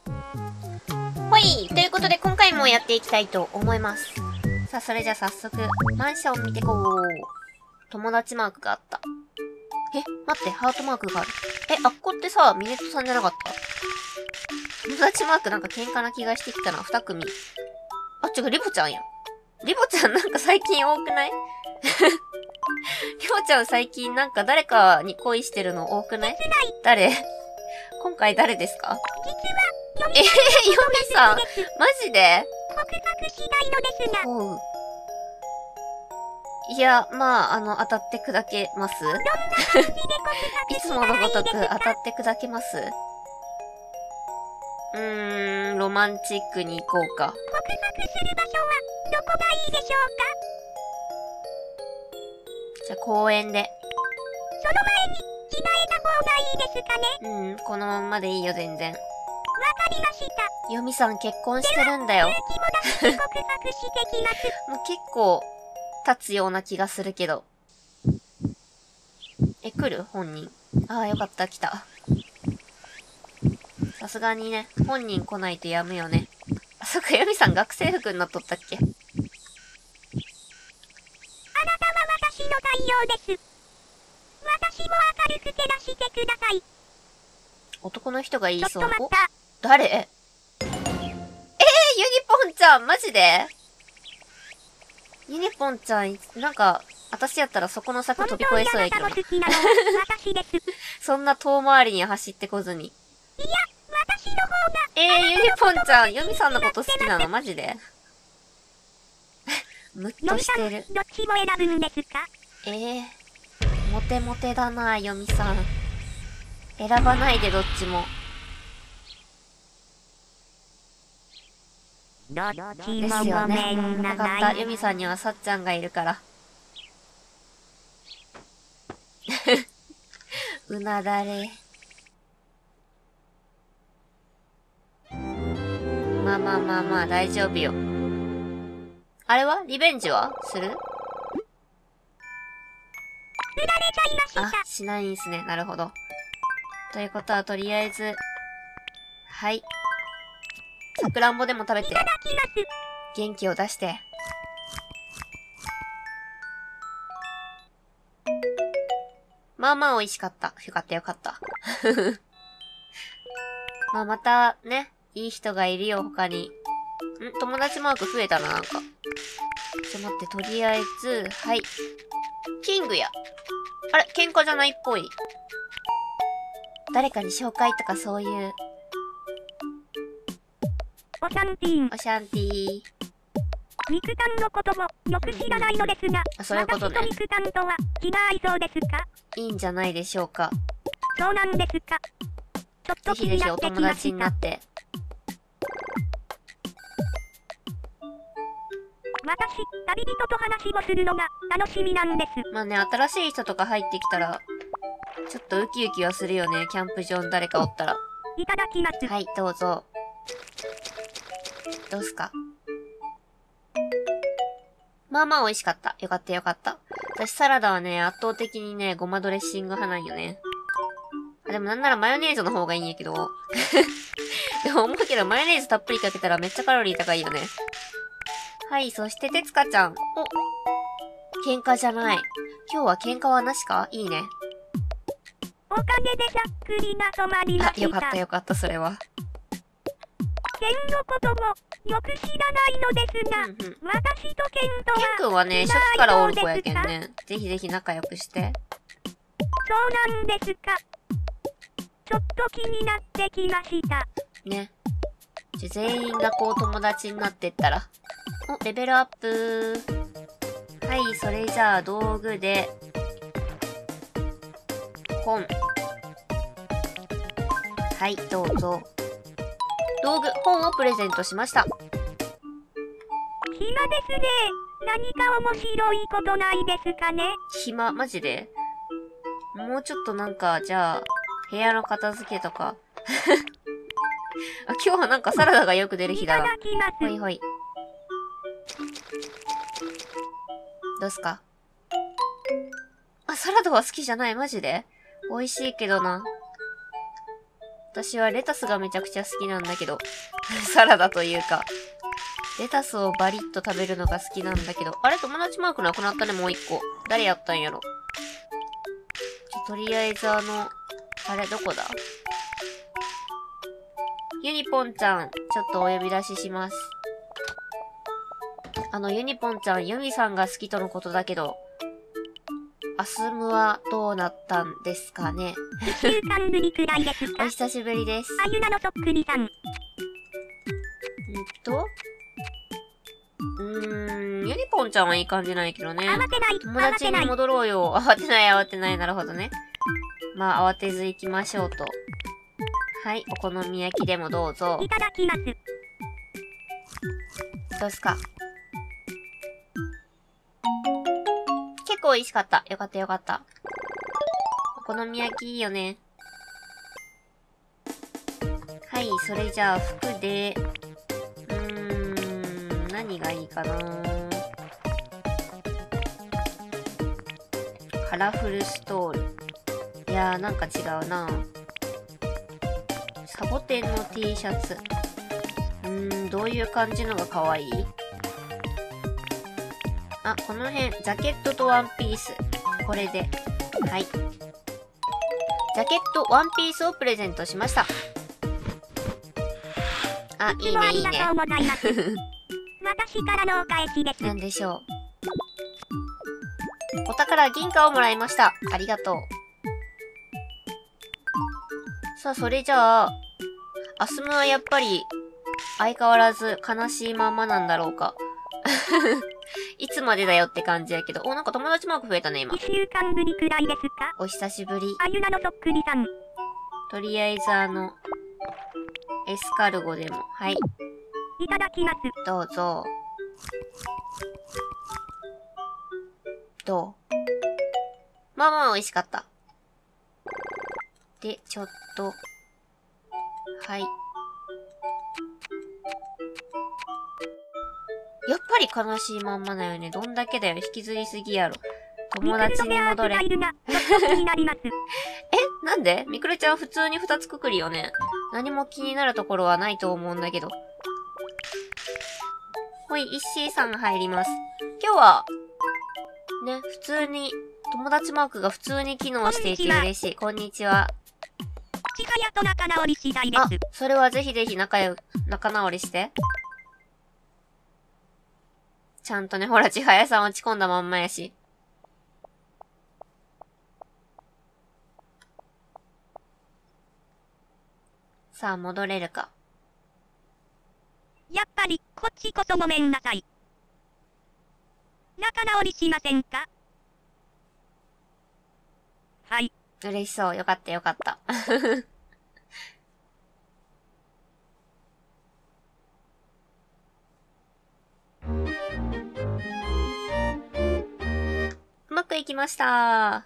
ほい！ということで今回もやっていきたいと思います。さあ、それじゃあ早速、マンション見てこう。友達マークがあった。え、待って、ハートマークがある。え、あっこってさ、ミネットさんじゃなかった？友達マークなんか喧嘩な気がしてきたな、二組。あ、違う、リボちゃんや。リボちゃんなんか最近多くない？リボちゃん最近なんか誰かに恋してるの多くない？誰？今回誰ですか？ヨミさんマジで？おう。いや、まあ、当たって砕けます？いつものごとく当たって砕けます？ロマンチックに行こうか。告白する場所はどこがいいでしょうか？じゃあ公園で。その前に着替えた方がいいですかね？このまんまでいいよ、全然。わかりました。ヨミさん結婚してるんだよ。もう結構経つような気がするけど。来る？本人。ああ、よかった、来た。さすがにね、本人来ないとやむよね。あ、そっか、ヨミさん学生服になっとったっけ？あなたは私の太陽です。私も明るく照らしてください。男の人が言いそう。お、誰？ユニポンちゃん、マジで？ユニポンちゃん、なんか、私やったらそこの柵飛び越えそうやけどな。そんな遠回りに走ってこずに。いや、私の方が。ユニポンちゃん、ヨミさんのこと好きなの？マジで？ムッとしてる。どっちも選ぶんですか？モテモテだな、ヨミさん。選ばないで、どっちも。ですよね。わかった。ヨミさんにはさっちゃんがいるから。うなだれ。まあまあまあまあ、大丈夫よ。あれは？リベンジはする？あ、しないんすね。なるほど。ということは、とりあえず、はい。さくらんぼでも食べて、元気を出して。まあまあ美味しかった。よかったよかった。まあまた、ね、いい人がいるよ、他に。友達マーク増えたな、なんか。ちょっと待って、とりあえず、はい。キングや。あれ、喧嘩じゃないっぽい。誰かに紹介とかそういう。 オシャンティーン。 オシャンティー。 ミクタンのこともよく知らないのですが、 そういうことね。 私とミクタンとは気が合いそうですか？ いいんじゃないでしょうか。 そうなんですか。ちょっと気になってきました。ぜひぜひお友達になって。私、旅人と話をするのが楽しみなんです。 まあね、新しい人とか入ってきたら、ちょっとウキウキはするよね。キャンプ場に誰かおったら。 いただきます。 はい、どうぞ。どうすか？まあまあ美味しかった。よかったよかった。私サラダはね、圧倒的にね、ごまドレッシング派なんよね。あ、でもなんならマヨネーズの方がいいんやけど。でも思うけどマヨネーズたっぷりかけたらめっちゃカロリー高いよね。はい、そしててつかちゃん。お、喧嘩じゃない。今日は喧嘩はなしか？いいね。 おかげでざっくりが止まりました。 あ、よかったよかった、それは。 ケンのこともよく知らないのですが、私とケンとは。 ケン君はね、初期からおる子やけんね。ぜひぜひ仲良くして。 そうなんですか。ちょっと気になってきました。 ね。じゃ、全員がこう友達になってったら。お、レベルアップ。はい、それじゃあ道具で、本。はい、どうぞ。道具、本をプレゼントしました。 暇ですね。何か面白いことないですかね？ 暇、マジで？もうちょっとなんか、じゃあ、部屋の片付けとか。あ、今日はなんかサラダがよく出る日だな。ほいほい。どうすか？あ、サラダは好きじゃない、マジで？美味しいけどな。 私はレタスがめちゃくちゃ好きなんだけど、サラダというか、レタスをバリッと食べるのが好きなんだけど、あれ友達マークなくなったね、もう一個。誰やったんやろ。とりあえずあれどこだ？ユニポンちゃん、ちょっとお呼び出しします。ユニポンちゃん、ユミさんが好きとのことだけど、アスムはどうなったんですかね。 1週間ぶりくらいですか？ お久しぶりです。 あゆなのそっくりさん。 ユニポンちゃんはいい感じないけどね。 慌てない、 友達に戻ろうよ。慌てない、なるほどね。まあ、慌てず行きましょうと。はい、お好み焼きでもどうぞ。 いただきます。 どうすか？結構美味しかった。よかったよかった。お好み焼きいいよね。はい、それじゃあ服で、何がいいかな。カラフルストール。いやー、なんか違うな。サボテンの T シャツ。どういう感じのが可愛い？あ、この辺、ジャケットとワンピース。これで。はい。ジャケット、ワンピースをプレゼントしました。あ、いいね、いいね。 ありがとうございます。私からのお返しです。 なんでしょう。お宝銀貨をもらいました。ありがとう。さあ、それじゃあ、アスムはやっぱり、相変わらず悲しいまんまなんだろうか。いつまでだよって感じやけど。お、なんか友達マーク増えたね、今。 1週間ぶりくらいですか？ お久しぶり。 あゆなのそっくりさん。 とりあえずエスカルゴでも。はい。 いただきます。 どうぞ。どう？まあまあ美味しかった。で、ちょっと。はい。やっぱり悲しいまんまだよね。どんだけだよ。引きずりすぎやろ。友達に戻れ。なんで？みくるちゃん普通に2つくくりよね。何も気になるところはないと思うんだけど。ほい、イッシーさんが入ります。今日は、ね、普通に、友達マークが普通に機能していて嬉しい。こんにちは。 ちはやと仲直り次第です。 あ、それはぜひぜひ仲直りして。ちゃんとね、ほら、ちはやさん落ち込んだまんまやし。さあ、戻れるか。 やっぱり、こっちこそごめんなさい。仲直りしませんか？はい。 嬉しそう。よかったよかった。うまくいきました。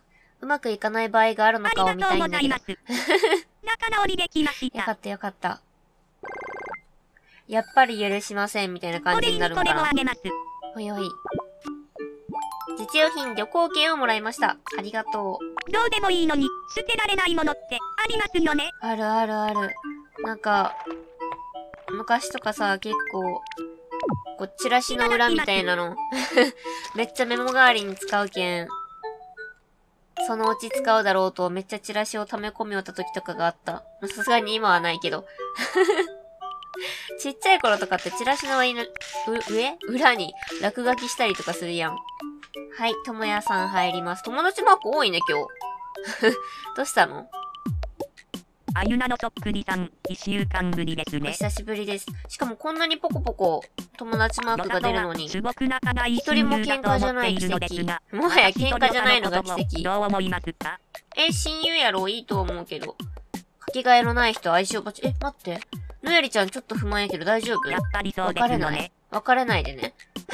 うまくいかない場合があるのかを見たいんだけど。 仲直りできました。 よかったよかった。やっぱり許しませんみたいな感じになるのかな。ほいほい。実用品旅行券をもらいました。ありがとう。どうでもいいのに、捨てられないものってありますよね。 あるあるある。なんか、昔とかさ、結構、こう、チラシの裏みたいなの、めっちゃメモ代わりに使うけん、そのうち使うだろうと、めっちゃチラシを溜め込みよった時とかがあった。さすがに今はないけど。ちっちゃい頃とかってチラシの裏に落書きしたりとかするやん。はい、ともやさん入ります。友達マーク多いね、今日。どうしたの？ あゆなのそっくりさん、1週間ぶりですね。 お久しぶりです。しかもこんなにポコポコ友達マークが出るのに、一人も喧嘩じゃない奇跡。もはや喧嘩じゃないのが奇跡。 どう思いますか？ 親友やろ、いいと思うけど。かけがえのない人相性バチ。待って。のやりちゃんちょっと不満やけど大丈夫？ やっぱりそうですよね。 別れないでね。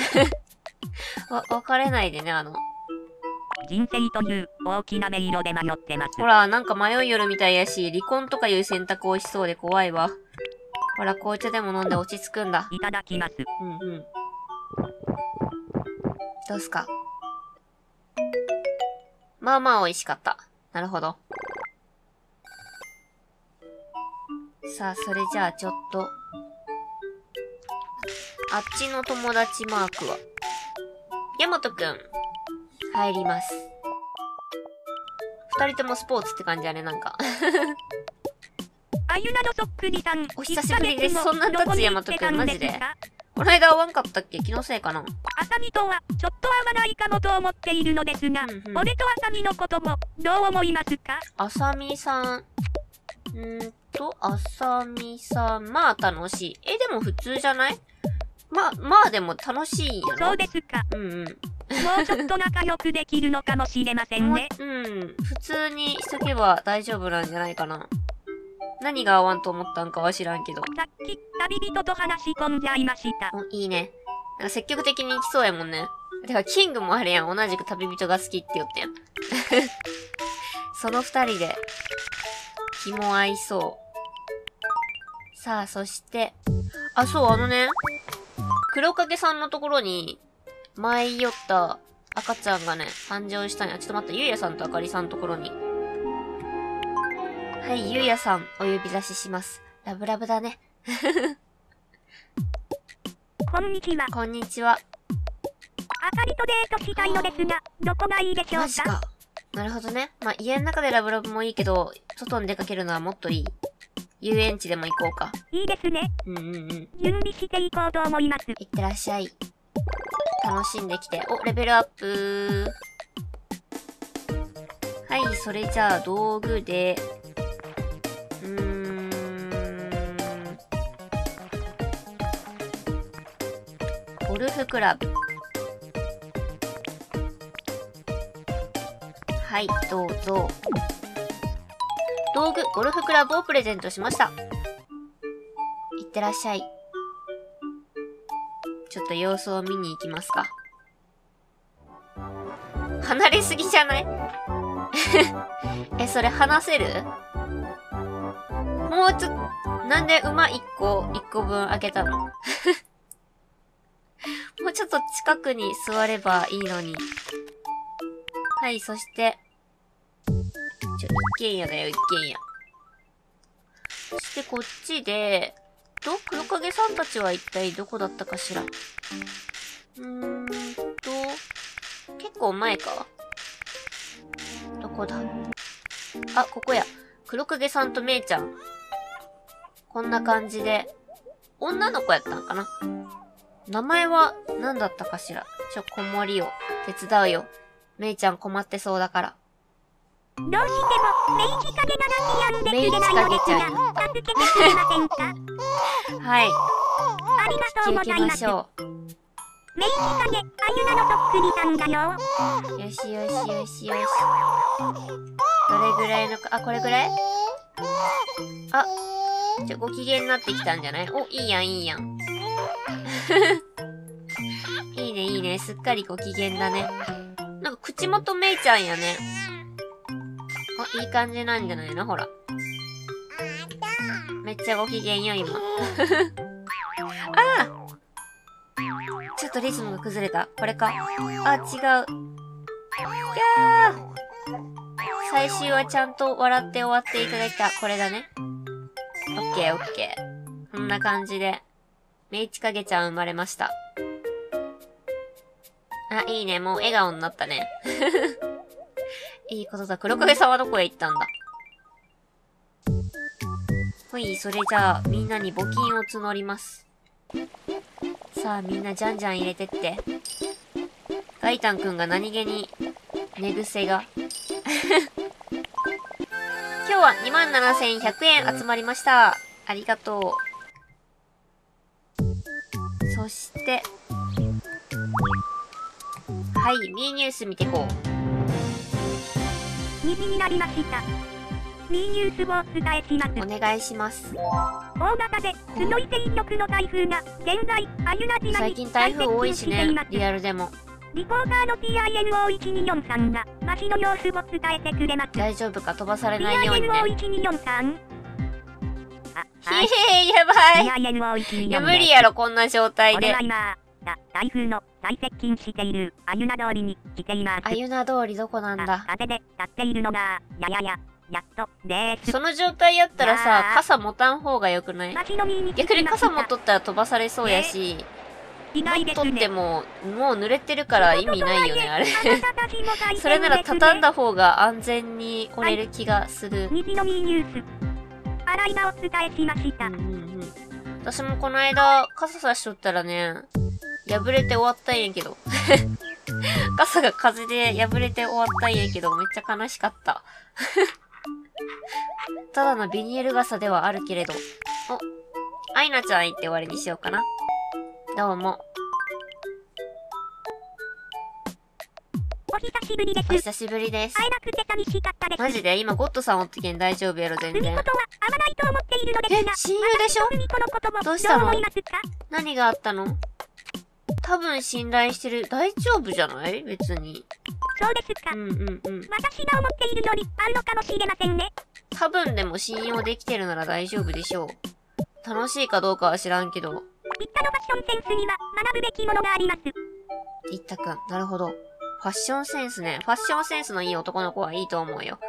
別れないでね、 人生という大きな迷路で迷ってます。 ほら、なんか迷いよるみたいやし、離婚とかいう選択をしそうで怖いわ。ほら、紅茶でも飲んで落ち着くんだ。 いただきます。 うんうん。どうすか？まあまあ美味しかった。なるほど。 さあ、それじゃあちょっと、あっちの友達マークは、ヤマトくん、入ります。二人ともスポーツって感じだね、なんか。 あゆなのそっくりさん。 お久しぶりです。そんな経つヤマトくん、マジで。この間会わんかったっけ？気のせいかな。 あさみとは、ちょっと会わないかもと思っているのですが、俺とあさみのことも、どう思いますか？ あさみさん。あさみさん。まあ楽しい。でも普通じゃない？まあでも楽しいやろ。 そうですか。 うん。 もうちょっと仲良くできるのかもしれませんね。 普通にしとけば大丈夫なんじゃないかな。何が合わんと思ったんかは知らんけど。 さっき、旅人と話し込んじゃいました。 いいね。なんか積極的に行きそうやもんね。てか、キングもあれやん。同じく旅人が好きって言ったやん。その二人で、気も合いそう。さあ、そして、そう、黒影さんのところに、前言い寄った赤ちゃんがね、誕生したんや。ちょっと待った、ゆうやさんとあかりさんのところに。はい、ゆうやさん、お呼び出しします。ラブラブだね。 こんにちは。 こんにちは。 あかりとデートしたいのですが、どこがいいでしょうか？ マジか。なるほどね。まあ、家の中でラブラブもいいけど、外に出かけるのはもっといい。遊園地でも行こうか。 いいですね。準備していこうと思います。 いってらっしゃい。楽しんできて。レベルアップ。はい、それじゃあ道具で、ゴルフクラブ。はい、どうぞ。道具、ゴルフクラブをプレゼントしました。いってらっしゃい。ちょっと様子を見に行きますか。離れすぎじゃない？それ話せる？もうちょっと、なんで馬1個分開けたの？もうちょっと近くに座ればいいのに。はい、そして、一軒家だよ、一軒家。そしてこっちで、黒影さんたちは一体どこだったかしら。結構前か？どこだ？ここや。黒影さんとめいちゃん。こんな感じで、女の子やったんかな？名前は何だったかしら。子守を手伝うよ。めいちゃん困ってそうだから。 どうしても、メイチカゲが泣き止んでくれないのですが、助けてくれませんか？ はい。 ありがとうございます。メイチカゲ、あゆなのそっくりさんだよ。 よしよしよしよし。どれぐらいのか、これぐらい？ご機嫌になってきたんじゃない？いいやん、いいやん。いいね、いいね。すっかりご機嫌だね。なんか口元めいちゃんやね。いい感じなんじゃないの？ほら。めっちゃご機嫌よ、今。ちょっとリズムが崩れた。これか。違う。いやー。最終はちゃんと笑って終わっていただいた。これだね。オッケーオッケー。こんな感じで、めいちかげちゃん生まれました。いいね。もう笑顔になったね。いいことだ。黒影さんはどこへ行ったんだ？ほい、それじゃあ、みんなに募金を募ります。さあ、みんなじゃんじゃん入れてって。ガイタンくんが何気に、寝癖が。今日は27,100円集まりました。ありがとう。そして、はい、ミーニュース見てこう。 2時になりました。ミーニュースをお伝えします。 お願いします。 大型で強い勢力の台風が現在、あゆな島に最近台風多いしね、リアルでも。 リポーターの TINO1243 が街の様子を伝えてくれます。 大丈夫か？飛ばされないようにね。 TINO1243。 やばい。いや、無理やろ、こんな状態で。 俺は今、台風の最接近しているあゆな通りに来ています。 あゆな通りどこなんだ？ 風で立っているのが、やややっとです。 その状態やったらさ、傘持たん方が良くない？逆に傘持っとったら飛ばされそうやし、持っとっても、もう濡れてるから意味ないよね、あれ。それなら畳んだ方が安全に折れる気がする。 西のミーニュース。洗い場をお伝えしました。 私もこの間、傘さしとったらね、破れて終わったんやけど。傘が風で破れて終わったんやけど、めっちゃ悲しかった。ただのビニール傘ではあるけれど。お、アイナちゃん言って終わりにしようかな。どうも。 お久しぶりです。 お久しぶりです。 会えなくて寂しかったです。 マジで今ゴッドさんおってけん大丈夫やろ、全然。 海ことは合わないと思っているのですが。 親友でしょ？ 海子のこともどうしたの？ どう思いますか？ 何があったの？多分信頼してる。大丈夫じゃない？別に。 そうですか。私が思っているよりあるのかもしれませんね。 多分でも信用できてるなら大丈夫でしょう。楽しいかどうかは知らんけど。 一家のファッションセンスには学ぶべきものがあります。 いったくん、なるほど。ファッションセンスね。ファッションセンスのいい男の子はいいと思うよ。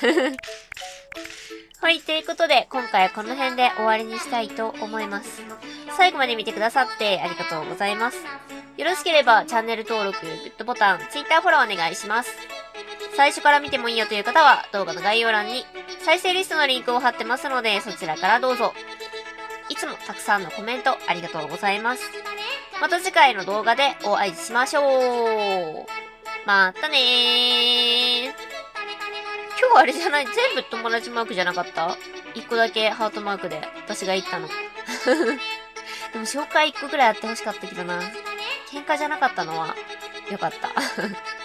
はい、ということで、今回はこの辺で終わりにしたいと思います。最後まで見てくださってありがとうございます。よろしければチャンネル登録、グッドボタン、Twitter フォローお願いします。最初から見てもいいよという方は動画の概要欄に再生リストのリンクを貼ってますのでそちらからどうぞ。いつもたくさんのコメントありがとうございます。また次回の動画でお会いしましょう。またねー。今日あれじゃない？全部友達マークじゃなかった？一個だけハートマークで私が言ったの。でも紹介一個ぐらいやってほしかったけどな。喧嘩じゃなかったのはよかった。